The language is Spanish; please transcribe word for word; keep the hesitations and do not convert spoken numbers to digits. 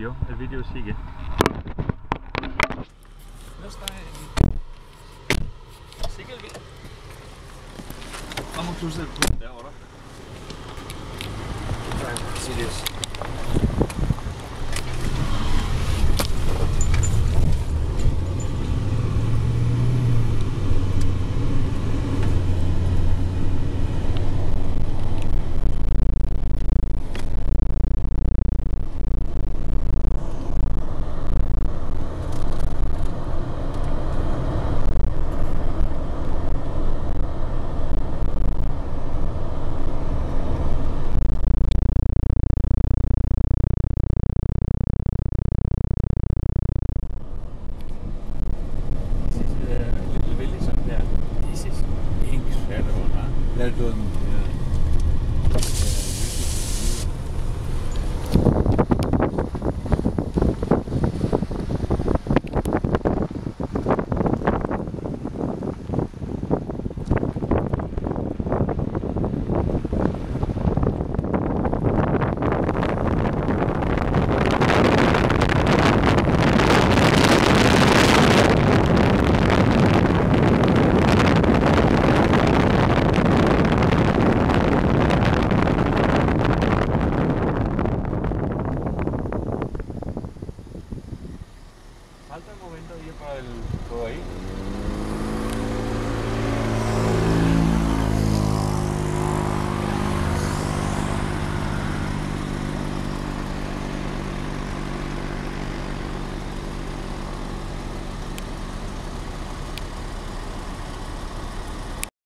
vídeo, el vídeo sigue. No está en... Sigue el vídeo. Vamos a usar el puente ahora. Serious. They're doing, yeah. Falta un momento ahí para el todo ahí.